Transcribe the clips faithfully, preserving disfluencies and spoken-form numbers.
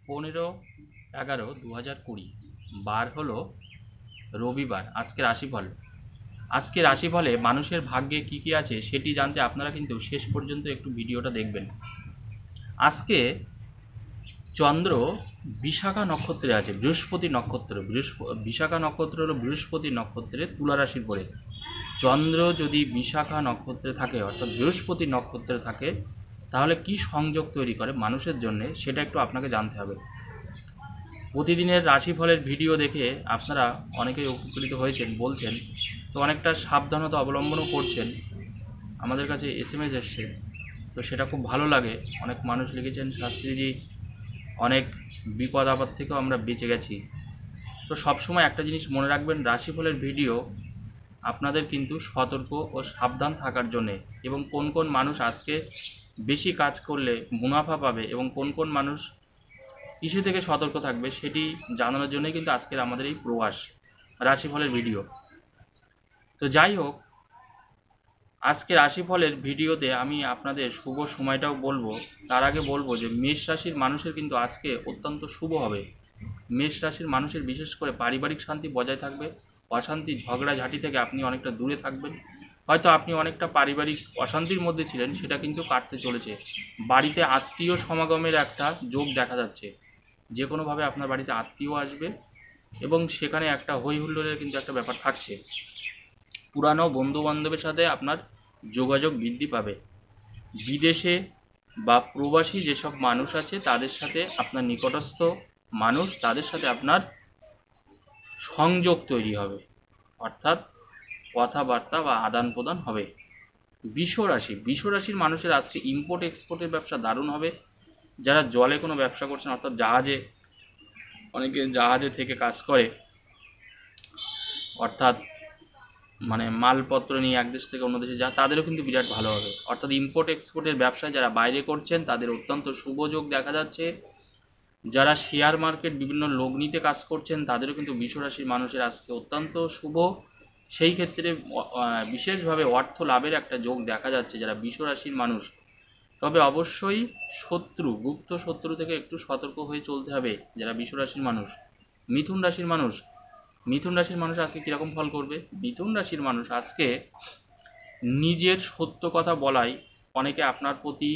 পনেরো এগারো দু হাজার কুড়ি বার হলো রবিবার। আজকে রাশিফল আজকে রাশিফলে মানুষের ভাগ্যে কি কি আছে সেটি জানতে আপনারা কিন্তু শেষ পর্যন্ত একটু ভিডিওটা দেখবেন। আজকে চন্দ্র বিশাখা নক্ষত্রে আছে, বৃহস্পতি নক্ষত্র বৃহস্পতি বিশাখা নক্ষত্র হলো বৃহস্পতি নক্ষত্রে তুলা রাশির পরে। চন্দ্র যদি বিশাখা নক্ষত্রে থাকে অর্থাৎ বৃহস্পতি নক্ষত্রে থাকে তাহলে কি সংযোগ তৈরি করে মানুষের জন্য সেটা একটু আপনাকে জানতে হবে। প্রতিদিনের রাশিফলের ভিডিও দেখে আপনারা অনেকেই উপকৃত হয়েছেন বলছেন, তো অনেকটা সাবধানতা অবলম্বনও করছেন। আমাদের কাছে এস এম এস এসছে, তো সেটা খুব ভালো লাগে। অনেক মানুষ লিখেছেন, শাস্ত্রীজি অনেক বিপদ আপদ থেকেও আমরা বেঁচে গেছি। তো সবসময় একটা জিনিস মনে রাখবেন, রাশিফলের ভিডিও আপনাদের কিন্তু সতর্ক ও সাবধান থাকার জন্যে, এবং কোন কোন মানুষ আজকে বেশি কাজ করলে মুনাফা পাবে এবং কোন কোন মানুষ কিসে থেকে সতর্ক থাকবে সেটি জানানোর জন্যই কিন্তু আজকের আমাদের এই প্রয়াস রাশিফলের ভিডিও। তো যাই হোক, আজকে রাশিফলের ভিডিওতে আমি আপনাদের শুভ সময়টাও বলবো। তার আগে বলবো যে মেষ রাশির মানুষের কিন্তু আজকে অত্যন্ত শুভ হবে। মেষ রাশির মানুষের বিশেষ করে পারিবারিক শান্তি বজায় থাকবে, অশান্তি ঝগড়াঝাঁটি থেকে আপনি অনেকটা দূরে থাকবেন। হয়তো আপনি অনেকটা পারিবারিক অশান্তির মধ্যে ছিলেন, সেটা কিন্তু কাটতে চলেছে। বাড়িতে আত্মীয় সমাগমের একটা যোগ দেখা যাচ্ছে, যে কোনোভাবে আপনার বাড়িতে আত্মীয় আসবে এবং সেখানে একটা হই হুল্লোড়ের কিন্তু একটা ব্যাপার থাকছে। পুরানো বন্ধু বান্ধবের সাথে আপনার যোগাযোগ বৃদ্ধি পাবে। বিদেশে বা প্রবাসী যেসব মানুষ আছে তাদের সাথে আপনার নিকটস্থ মানুষ, তাদের সাথে আপনার সংযোগ তৈরি হবে, অর্থাৎ কথাবার্তা বা আদান প্রদান হবে। বৃষ রাশি বৃষ রাশির মানুষের আজকে ইম্পোর্ট এক্সপোর্টের ব্যবসা দারুণ হবে। যারা জলে কোনো ব্যবসা করছেন অর্থাৎ জাহাজে, অনেকে জাহাজে থেকে কাজ করে, অর্থাৎ মানে মালপত্র নিয়ে এক দেশ থেকে অন্য দেশে যা, তাদেরও কিন্তু বিরাট ভালো হবে। অর্থাৎ ইম্পোর্ট এক্সপোর্টের ব্যবসায় যারা বাইরে করছেন তাদের অত্যন্ত শুভ যোগ দেখা যাচ্ছে। যারা শেয়ার মার্কেট বিভিন্ন লগ্নিতে কাজ করছেন তাদেরও কিন্তু বৃষ রাশির মানুষের আজকে অত্যন্ত শুভ। সেই ক্ষেত্রে বিশেষভাবে অর্থ লাভের একটা যোগ দেখা যাচ্ছে যারা বৃষ রাশির মানুষ। তবে অবশ্যই শত্রু, গুপ্ত শত্রু থেকে একটু সতর্ক হয়ে চলতে হবে যারা বৃষ রাশির মানুষ। মিথুন রাশির মানুষ মিথুন রাশির মানুষ আজকে কীরকম ফল করবে? মিথুন রাশির মানুষ আজকে নিজের সত্য কথা বলায় অনেকে আপনার প্রতি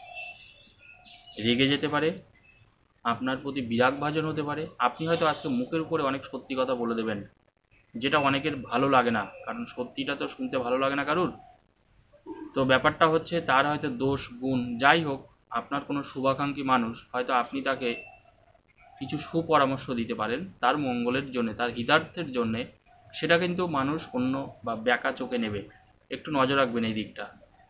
রেগে যেতে পারে, আপনার প্রতি বিরাগভাজন হতে পারে। আপনি হয়তো আজকে মুখের উপরে অনেক সত্যি কথা বলে দেবেন, যেটা অনেকের ভালো লাগে না, কারণ সত্যিটা তো শুনতে ভালো লাগে না কারুর। তো ব্যাপারটা হচ্ছে তার হয়তো দোষ গুণ যাই হোক, আপনার কোনো শুভাকাঙ্ক্ষী মানুষ হয়তো আপনি তাকে কিছু সুপরামর্শ দিতে পারেন তার মঙ্গলের জন্য, তার হিতার্থের জন্যে। সেটা কিন্তু মানুষ অন্য বা ব্যাকা চোখে নেবে, একটু নজর রাখবেন এই দিকটা।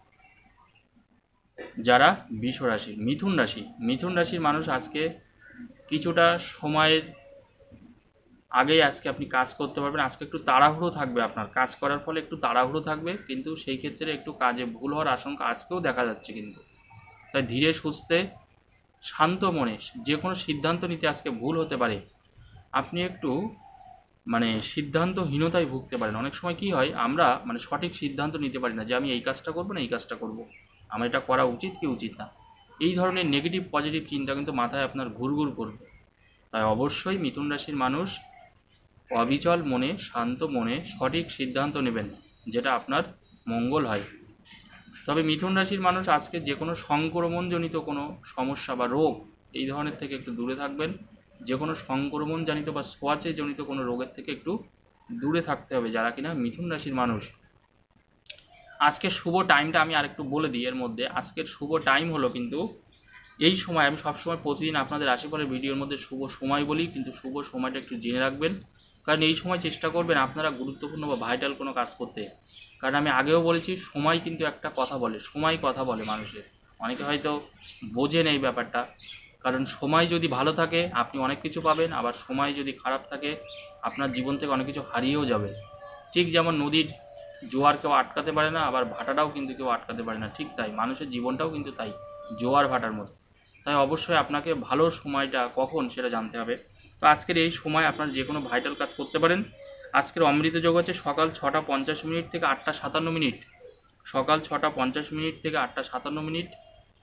যারা বৃষ রাশি মিথুন রাশি মিথুন রাশির মানুষ আজকে কিছুটা সময়ের আগেই আজকে আপনি কাজ করতে পারবেন। আজকে একটু তাড়াহুড়ো থাকবে, আপনার কাজ করার ফলে একটু তাড়াহুড়ো থাকবে, কিন্তু সেই ক্ষেত্রে একটু কাজে ভুল হওয়ার আশঙ্কা আজকেও দেখা যাচ্ছে। কিন্তু তাই ধীরে সুস্থে শান্ত মনে যে কোনো সিদ্ধান্ত নিতে আজকে ভুল হতে পারে। আপনি একটু মানে সিদ্ধান্তহীনতায় ভুগতে পারেন। অনেক সময় কি হয়, আমরা মানে সঠিক সিদ্ধান্ত নিতে পারি না যে আমি এই কাজটা করবো না এই কাজটা করব, আমার এটা করা উচিত কি উচিত না। এই ধরনের নেগেটিভ পজিটিভ চিন্তা কিন্তু মাথায় আপনার ঘুরঘুর করবে। তাই অবশ্যই মিথুন রাশির মানুষ অবিচল মনে, শান্ত মনে সঠিক সিদ্ধান্ত নেবেন, যেটা আপনার মঙ্গল হয়। তবে মিথুন রাশির মানুষ আজকে যে কোনো সংক্রমণজনিত কোনো সমস্যা বা রোগ এই ধরনের থেকে একটু দূরে থাকবেন। যে কোনো সংক্রমণজনিত বা সোয়াচে জনিত কোনো রোগের থেকে একটু দূরে থাকতে হবে যারা কিনা মিথুন রাশির মানুষ। আজকের শুভ টাইমটা আমি আরেকটু বলে দিই এর মধ্যে। আজকের শুভ টাইম হলো কিন্তু এই সময়, আমি সবসময় প্রতিদিন আপনাদের রাশিফলের ভিডিওর মধ্যে শুভ সময় বলি, কিন্তু শুভ সময়টা একটু জেনে রাখবেন, কারণ এই সময় চেষ্টা করবেন আপনারা গুরুত্বপূর্ণ বা ভাইটাল কোনো কাজ করতে। কারণ আমি আগেও বলেছি, সময় কিন্তু একটা কথা বলে, সময় কথা বলে মানুষের। অনেকে হয়তো বোঝেন এই ব্যাপারটা, কারণ সময় যদি ভালো থাকে আপনি অনেক কিছু পাবেন, আবার সময় যদি খারাপ থাকে আপনার জীবন থেকে অনেক কিছু হারিয়েও যাবে। ঠিক যেমন নদীর জোয়ার কেউ আটকাতে পারে না, আবার ভাটাটাও কিন্তু কেউ আটকাতে পারে না, ঠিক তাই মানুষের জীবনটাও কিন্তু তাই, জোয়ার ভাটার মতো। তাই অবশ্যই আপনাকে ভালো সময়টা কখন সেটা জানতে হবে। তো আজকের এই সময় আপনার যে কোনো ভাইটাল কাজ করতে পারেন। আজকের অমৃত যোগ আছে সকাল ছটা পঞ্চাশ মিনিট থেকে আটটা সাতান্ন মিনিট, সকাল ছটা পঞ্চাশ মিনিট থেকে আটটা সাতান্ন মিনিট।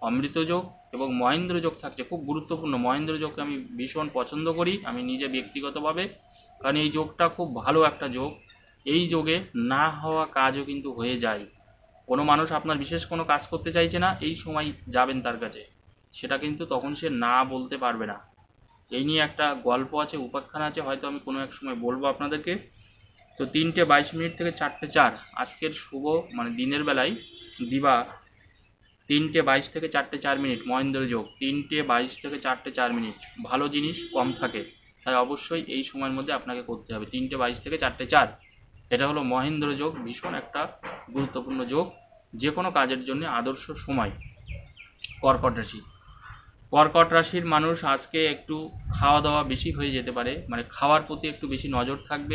অমৃত যোগ এবং মহেন্দ্র যোগ থাকছে, খুব গুরুত্বপূর্ণ। মহেন্দ্র যোগকে আমি ভীষণ পছন্দ করি আমি নিজে ব্যক্তিগতভাবে, কারণ এই যোগটা খুব ভালো একটা যোগ। এই যোগে না হওয়া কাজও কিন্তু হয়ে যায়। কোনো মানুষ আপনার বিশেষ কোনো কাজ করতে চাইছে না, এই সময় যাবেন তার কাছে, সেটা কিন্তু তখন সে না বলতে পারবে না। এই নিয়ে একটা গল্প আছে, উপাখ্যান আছে, হয়তো আমি কোনো এক সময় বলবো আপনাদেরকে। তো তিনটে বাইশ মিনিট থেকে চারটে চার আজকের শুভ মানে দিনের বেলায় দিবা তিনটে বাইশ থেকে চারটে চার মিনিট মহেন্দ্র যোগ, তিনটে বাইশ থেকে চারটে চার মিনিট ভালো জিনিস কম থাকে, তাই অবশ্যই এই সময়ের মধ্যে আপনাকে করতে হবে। তিনটে বাইশ থেকে চারটে চার এটা হলো মহেন্দ্র যোগ, ভীষণ একটা গুরুত্বপূর্ণ যোগ, যে কোনো কাজের জন্য আদর্শ সময়। কর্কট রাশি, কর্কট রাশির মানুষ আজকে একটু খাওয়া দাওয়া বেশি হয়ে যেতে পারে, মানে খাওয়ার প্রতি একটু বেশি নজর থাকবে।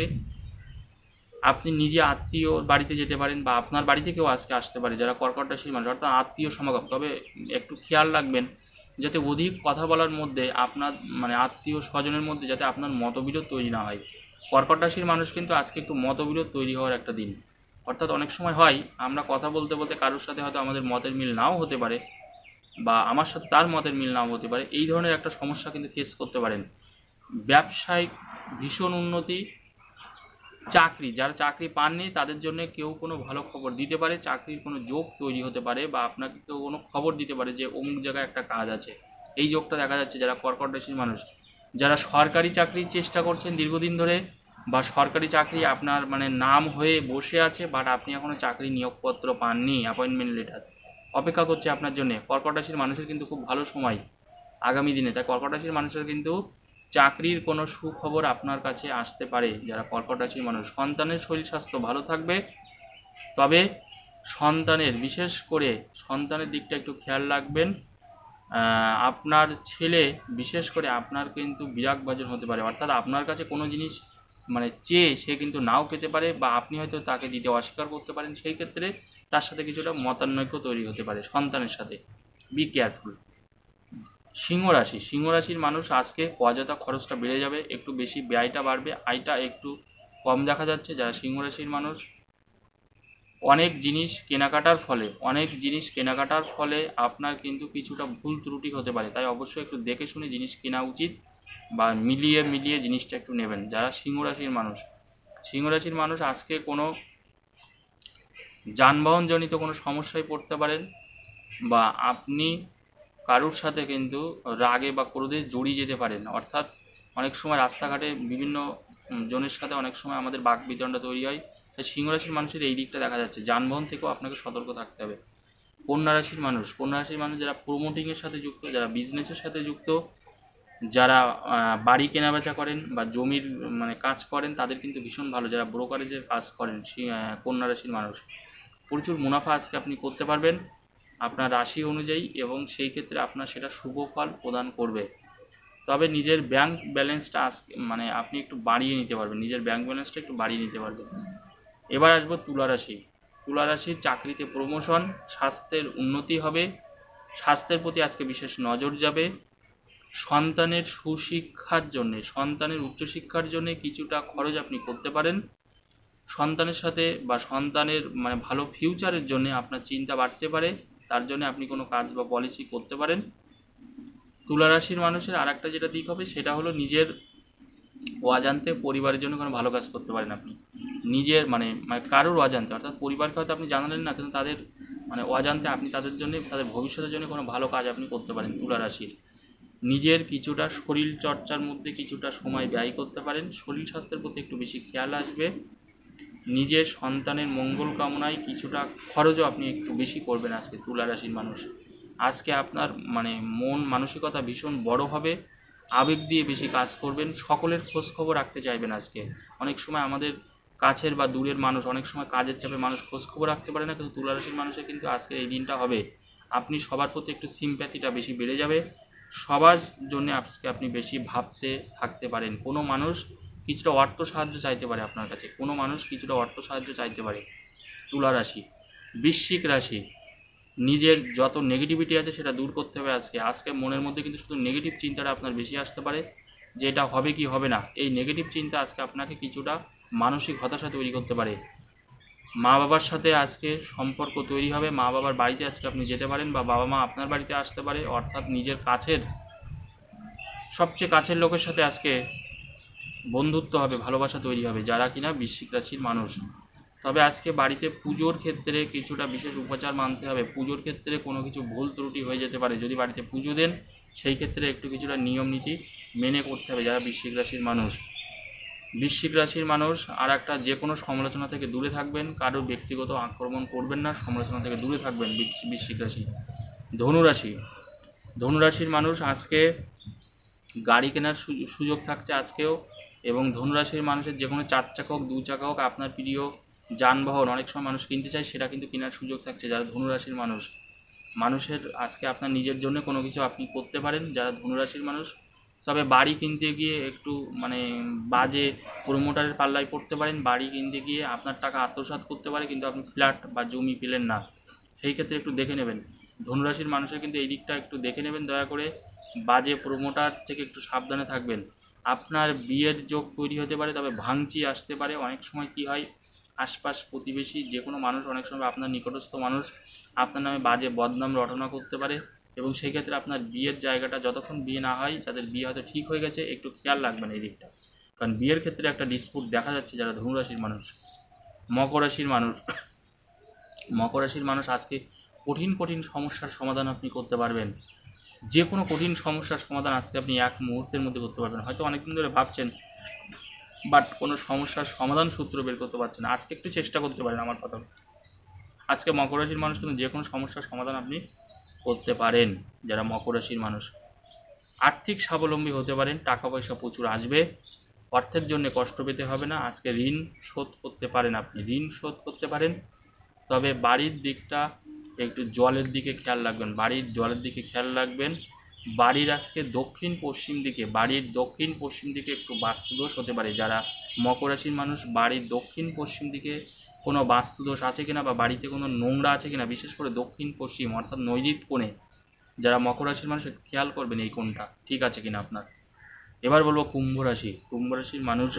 আপনি নিজে আত্মীয় বাড়িতে যেতে পারেন বা আপনার বাড়ি থেকেও আজকে আসতে পারে যারা কর্কট রাশির মানুষ, অর্থাৎ আত্মীয় সমাগম। তবে একটু খেয়াল রাখবেন যাতে অধিক কথা বলার মধ্যে আপনার মানে আত্মীয় স্বজনের মধ্যে যাতে আপনার মতবিরোধ তৈরি না হয়। কর্কট রাশির মানুষ কিন্তু আজকে একটু মতবিরোধ তৈরি হওয়ার একটা দিন, অর্থাৎ অনেক সময় হয় আমরা কথা বলতে বলতে কারোর সাথে হয়তো আমাদের মতের মিল নাও হতে পারে বা আমার সাথে তার মতের মিল নাও হতে পারে, এই ধরনের একটা সমস্যা কিন্তু ফেস করতে পারেন। ব্যবসায়িক ভীষণ উন্নতি, চাকরি যারা চাকরি পাননি তাদের জন্য কেউ কোনো ভালো খবর দিতে পারে, চাকরির কোনো যোগ তৈরি হতে পারে বা আপনাকে কেউ কোনো খবর দিতে পারে যে অমুক জায়গায় একটা কাজ আছে, এই যোগটা দেখা যাচ্ছে যারা কর্কট রাশির মানুষ। যারা সরকারি চাকরির চেষ্টা করছেন দীর্ঘদিন ধরে বা সরকারি চাকরি আপনার মানে নাম হয়ে বসে আছে বাট আপনি এখনও চাকরি নিয়োগপত্র পাননি, অ্যাপয়েন্টমেন্ট লেটার অপেক্ষা করছে আপনার জন্য, কর্কট রাশির মানুষের কিন্তু খুব ভালো সময় আগামী দিনে। তাই কর্কট রাশির মানুষের কিন্তু চাকরির কোনো সুখবর আপনার কাছে আসতে পারে যারা কর্কট রাশির মানুষ। সন্তানের শরীর স্বাস্থ্য ভালো থাকবে, তবে সন্তানের বিশেষ করে সন্তানের দিকটা একটু খেয়াল রাখবেন। আপনার ছেলে বিশেষ করে আপনার কিন্তু বিরাগভাজন হতে পারে, অর্থাৎ আপনার কাছে কোনো জিনিস মানে চেয়ে সে কিন্তু নাও পেতে পারে বা আপনি হয়তো তাকে দিতে অস্বীকার করতে পারেন, সেই ক্ষেত্রে তার সাথে কিছুটা মতানৈক্য তৈরি হতে পারে সন্তানের সাথে, বি কেয়ারফুল। সিংহ রাশি, সিংহ রাশির মানুষ আজকে অযথা খরচটা বেড়ে যাবে, একটু বেশি ব্যয়টা বাড়বে, আয়টা একটু কম দেখা যাচ্ছে। যারা সিংহ রাশির মানুষ অনেক জিনিস কেনাকাটার ফলে অনেক জিনিস কেনাকাটার ফলে আপনার কিন্তু কিছুটা ভুল ত্রুটি হতে পারে, তাই অবশ্যই একটু দেখে শুনে জিনিস কেনা উচিত বা মিলিয়ে মিলিয়ে জিনিসটা একটু নেবেন যারা সিংহ রাশির মানুষ। সিংহ রাশির মানুষ আজকে কোনো যানবাহনজনিত কোনো সমস্যায় পড়তে পারেন বা আপনি কারুর সাথে কিন্তু রাগে বা ক্রোধে জড়িয়ে যেতে পারেন, অর্থাৎ অনেক সময় রাস্তাঘাটে বিভিন্ন জনের সাথে অনেক সময় আমাদের বাক বিতণ্ডা তৈরি হয়, তাই সিংহ রাশির মানুষের এই দিকটা দেখা যাচ্ছে। যানবাহন থেকেও আপনাকে সতর্ক থাকতে হবে। কন্যা রাশির মানুষ, কন্যা রাশির মানুষ যারা প্রমোটিংয়ের সাথে যুক্ত, যারা বিজনেসের সাথে যুক্ত, যারা বাড়ি কেনাবেচা করেন বা জমির মানে কাজ করেন তাদের কিন্তু ভীষণ ভালো। যারা ব্রোকারেজের কাজ করেন কন্যা রাশির মানুষ প্রচুর মুনাফা আজকে আপনি করতে পারবেন আপনার রাশি অনুযায়ী এবং সেই ক্ষেত্রে আপনার সেটা শুভ ফল প্রদান করবে। তবে নিজের ব্যাংক ব্যালেন্সটা আজকে মানে আপনি একটু বাড়িয়ে নিতে পারবেন, নিজের ব্যাংক ব্যালেন্সটা একটু বাড়িয়ে নিতে পারবেন। এবার আসবো তুলা রাশি। তুলা রাশির চাকরিতে প্রমোশন, স্বাস্থ্যের উন্নতি হবে, স্বাস্থ্যের প্রতি আজকে বিশেষ নজর যাবে। সন্তানের সুশিক্ষার জন্যে সন্তানের উচ্চশিক্ষার জন্যে কিছুটা খরচ আপনি করতে পারেন। সন্তানের সাথে বা সন্তানের মানে ভালো ফিউচারের জন্য আপনার চিন্তা বাড়তে পারে, তার জন্য আপনি কোনো কাজ বা পলিসি করতে পারেন। তুলা রাশির মানুষের আর একটা যেটা দিক হবে সেটা হলো নিজের অজান্তে পরিবারের জন্য কোনো ভালো কাজ করতে পারেন আপনি, নিজের মানে মানে কারোর অজান্তে, অর্থাৎ পরিবারকে হয়তো আপনি জানালেন না কিন্তু তাদের মানে অজান্তে আপনি তাদের জন্য তাদের ভবিষ্যতের জন্য কোনো ভালো কাজ আপনি করতে পারেন তুলা রাশির। নিজের কিছুটা শরীর চর্চার মধ্যে কিছুটা সময় ব্যয় করতে পারেন, শরীর স্বাস্থ্যের প্রতি একটু বেশি খেয়াল আসবে। নিজের সন্তানের মঙ্গল কামনায় কিছুটা খরচও আপনি একটু বেশি করবেন আজকে তুলা রাশির মানুষ। আজকে আপনার মানে মন মানসিকতা ভীষণ বড় হবে, আবেগ দিয়ে বেশি কাজ করবেন, সকলের খোঁজ খবর রাখতে চাইবেন আজকে। অনেক সময় আমাদের কাছের বা দূরের মানুষ অনেক সময় কাজের চাপে মানুষ খোঁজ খবর রাখতে পারে না, কিন্তু তুলা রাশির মানুষের কিন্তু আজকে এই দিনটা হবে আপনি সবার প্রতি একটু সিম্প্যাথিটা বেশি বেড়ে যাবে, সবার জন্য আজকে আপনি বেশি ভাবতে থাকতে পারেন। কোনো মানুষ কিছুটা অর্থ সাহায্য চাইতে পারে আপনার কাছে, কোনো মানুষ কিছুটা অর্থ সাহায্য চাইতে পারে। তুলা রাশি। বৃশ্চিক রাশি, নিজের যত নেগেটিভিটি আছে সেটা দূর করতে হবে আজকে। আজকে মনের মধ্যে কিন্তু শুধু নেগেটিভ চিন্তাটা আপনার বেশি আসতে পারে যে এটা হবে কি হবে না, এই নেগেটিভ চিন্তা আজকে আপনাকে কিছুটা মানসিক হতাশা তৈরি করতে পারে। মা বাবার সাথে আজকে সম্পর্ক তৈরি হবে, মা বাবার বাড়িতে আজকে আপনি যেতে পারেন বা বাবা মা আপনার বাড়িতে আসতে পারে, অর্থাৎ নিজের কাছের সবচেয়ে কাছের লোকের সাথে আজকে বন্ধুত্ব হবে, ভালোবাসা তৈরি হবে যারা কিনা বৃশ্চিক রাশির মানুষ। তবে আজকে বাড়িতে পুজোর ক্ষেত্রে কিছুটা বিশেষ উপাচার মানতে হবে। পুজোর ক্ষেত্রে কোনো কিছু ভুল ত্রুটি হয়ে যেতে পারে, যদি বাড়িতে পুজো দেন সেই ক্ষেত্রে একটু কিছুটা নিয়ম নীতি মেনে করতে হবে যারা বৃশ্চিক রাশির মানুষ। বৃশ্চিক রাশির মানুষ আর একটা, যে কোনো সমালোচনা থেকে দূরে থাকবেন, কারোর ব্যক্তিগত আক্রমণ করবেন না, সমালোচনা থেকে দূরে থাকবেন বৃশ্চিক রাশি। ধনুরাশি ধনুরাশির মানুষ আজকে গাড়ি কেনার সুযোগ থাকছে আজকেও, এবং ধনুরাশির মানুষের যে কোনো চার চাকা হোক দু চাকা হোক আপনার প্রিয় যানবাহন অনেক সময় মানুষ কিনতে চায়, সেটা কিন্তু কেনার সুযোগ থাকছে যারা ধনুরাশির মানুষ। মানুষের আজকে আপনার নিজের জন্য কোনো কিছু আপনি করতে পারেন যারা ধনুরাশির মানুষ। তবে বাড়ি কিনতে গিয়ে একটু মানে বাজে প্রোমোটারের পাল্লায় পড়তে পারেন। বাড়ি কিনতে গিয়ে আপনার টাকা আত্মসাৎ করতে পারে, কিন্তু আপনি ফ্ল্যাট বা জমি পেলেন না, সেই ক্ষেত্রে একটু দেখে নেবেন। ধনুরাশির মানুষের কিন্তু এই দিকটা একটু দেখে নেবেন দয়া করে, বাজে প্রোমোটার থেকে একটু সাবধানে থাকবেন। আপনার বিয়ের যোগ তৈরি হতে পারে, তবে ভাঙচি আসতে পারে। অনেক সময় কি হয়, আশপাশ প্রতিবেশী যে কোনো মানুষ, অনেক সময় আপনার নিকটস্থ মানুষ আপনার নামে বাজে বদনাম রটনা করতে পারে, এবং সেই ক্ষেত্রে আপনার বিয়ের জায়গাটা যতক্ষণ বিয়ে না হয়, যাদের বিয়ে হয়তো ঠিক হয়ে গেছে একটু খেয়াল রাখবেন এই দিকটা, কারণ বিয়ের ক্ষেত্রে একটা ডিসপুট দেখা যাচ্ছে যারা ধনুরাশির মানুষ। মকর রাশির মানুষ মকর রাশির মানুষ আজকে কঠিন কঠিন সমস্যার সমাধান আপনি করতে পারবেন। যে কোনো কঠিন সমস্যার সমাধান আজকে আপনি এক মুহূর্তের মধ্যে করতে পারবেন। হয়তো অনেকদিন ধরে ভাবছেন বাট কোনো সমস্যার সমাধান সূত্র বের করতে পারছেন, আজকে একটু চেষ্টা করতে পারেন আমার কথা। আজকে মকর রাশির মানুষ কিন্তু যে কোনো সমস্যার সমাধান আপনি করতে পারেন যারা মকর রাশির মানুষ। আর্থিক স্বাবলম্বী হতে পারেন, টাকা পয়সা প্রচুর আসবে, অর্থের জন্য কষ্ট পেতে হবে না। আজকে ঋণ শোধ করতে পারেন, আপনি ঋণ শোধ করতে পারেন। তবে বাড়ির দিকটা একটু জলের দিকে খেয়াল রাখবেন, বাড়ির জলের দিকে খেয়াল রাখবেন। বাড়ির আজকে দক্ষিণ পশ্চিম দিকে বাড়ির দক্ষিণ পশ্চিম দিকে একটু বাস্তুদোষ হতে পারে যারা মকর রাশির মানুষ। বাড়ির দক্ষিণ পশ্চিম দিকে কোনো বাস্তুদোষ আছে কিনা বা বাড়িতে কোনো নোংরা আছে কিনা, বিশেষ করে দক্ষিণ পশ্চিম অর্থাৎ নৈঋত কোণে যারা মকর রাশির মানুষ খেয়াল করবেন এই কোণটা ঠিক আছে কিনা আপনার। এবার বলবো কুম্ভ রাশি কুম্ভ রাশির মানুষ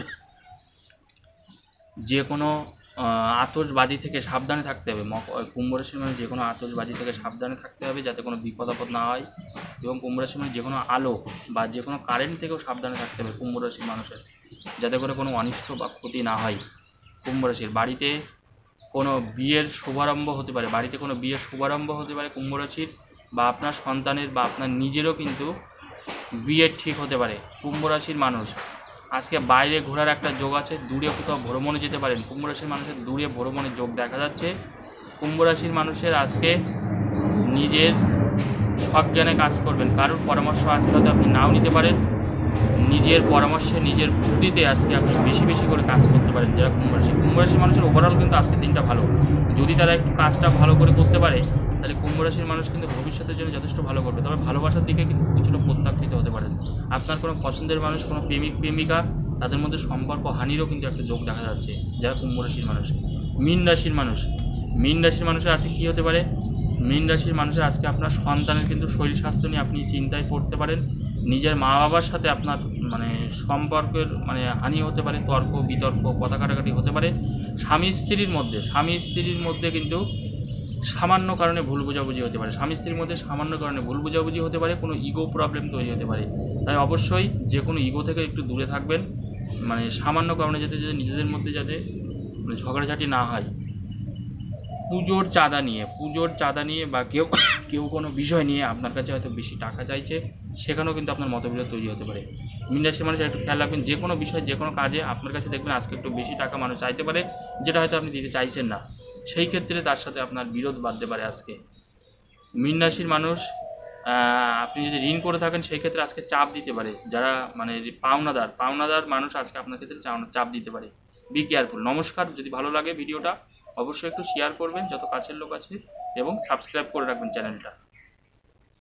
যে কোনো আতশবাজি থেকে সাবধানে থাকতে হবে। কুম্ভ রাশির মানুষ যে কোনো আতশবাজি থেকে সাবধানে থাকতে হবে যাতে কোনো বিপদ আপদ না হয়, এবং কুম্ভ রাশির মানুষ যে কোনো আলো বা যে কোনো কারেন্ট থেকেও সাবধানে থাকতে হবে কুম্ভ রাশির মানুষের, যাতে করে কোনো অনিষ্ট বা ক্ষতি না হয়। কুম্ভ রাশির বাড়িতে কোনো বিয়ের শুভারম্ভ হতে পারে, বাড়িতে কোনো বিয়ের শুভারম্ভ হতে পারে কুম্ভ রাশির, বা আপনার সন্তানের বা আপনার নিজেরও কিন্তু বিয়ে ঠিক হতে পারে। কুম্ভ রাশির মানুষ আজকে বাইরে ঘোরার একটা যোগ আছে, দূরে কোথাও ভ্রমণে যেতে পারেন। কুম্ভ রাশির মানুষের দূরে ভ্রমণের যোগ দেখা যাচ্ছে। কুম্ভ রাশির মানুষের আজকে নিজের সজ্ঞানে কাজ করবেন, কারোর পরামর্শ আজকে হয়তো আপনি নাও নিতে পারেন। নিজের পরামর্শে নিজের বুদ্ধিতে আজকে আপনি বেশি বেশি করে কাজ করতে পারেন যারা কুম্ভ রাশি। কুম্ভ রাশির মানুষের ওভারঅল কিন্তু আজকে দিনটা ভালো, যদি তারা একটু কাজটা ভালো করে করতে পারে তাহলে কুম্ভ রাশির মানুষ কিন্তু ভবিষ্যতের জন্য যথেষ্ট ভালো করবে। তবে ভালোবাসার দিকে কিন্তু কিছুটা প্রত্যাখ্যিত হতে পারেন। আপনার কোনো পছন্দের মানুষ, কোনো প্রেমিক প্রেমিকা, তাদের মধ্যে সম্পর্ক হানিরও কিন্তু একটা যোগ দেখা যাচ্ছে যারা কুম্ভ রাশির মানুষ। মীন রাশির মানুষ মীন রাশির মানুষের আজকে কী হতে পারে, মীন রাশির মানুষের আজকে আপনার সন্তানের কিন্তু শরীর স্বাস্থ্য নিয়ে আপনি চিন্তায় পড়তে পারেন। নিজের মা বাবার সাথে আপনার মানে সম্পর্কের মানে হানি হতে পারে, তর্ক বিতর্ক কথা কাটাকাটি হতে পারে। স্বামী স্ত্রীর মধ্যে স্বামী স্ত্রীর মধ্যে কিন্তু সামান্য কারণে ভুল বোঝাবুঝি হতে পারে, স্বামী স্ত্রীর মধ্যে সামান্য কারণে ভুল বোঝাবুঝি হতে পারে, কোনো ইগো প্রবলেম তৈরি হতে পারে। তাই অবশ্যই যে কোনো ইগো থেকে একটু দূরে থাকবেন, মানে সামান্য কারণে যাতে যাতে নিজেদের মধ্যে যাতে মানে ঝগড়াঝাটি না হয়। পুজোর চাঁদা নিয়ে পুজোর চাঁদা নিয়ে বা কেউ কেউ কোনো বিষয় নিয়ে আপনার কাছে হয়তো বেশি টাকা চাইছে, সেখানেও কিন্তু আপনার মতবিরোধ তৈরি হতে পারে। মীন রাশির মানুষ একটু খেয়াল রাখবেন, যে কোনো বিষয় যে কোনো কাজে আপনার কাছে দেখবেন আজকে একটু বেশি টাকা মানুষ চাইতে পারে, যেটা হয়তো আপনি দিতে চাইছেন না, সেই ক্ষেত্রে তার সাথে আপনার বিরোধ বাঁধতে পারে আজকে। মীন রাশির মানুষ আপনি যদি ঋণ করে থাকেন সেই ক্ষেত্রে আজকে চাপ দিতে পারে, যারা মানে পাওনাদার পাওনাদার মানুষ আজকে আপনার ক্ষেত্রে চাপ দিতে পারে। Be careful. নমস্কার। যদি ভালো লাগে ভিডিওটা অবশ্যই একটু শেয়ার করবেন যত কাছের লোক আছে, এবং সাবস্ক্রাইব করে রাখবেন চ্যানেলটা।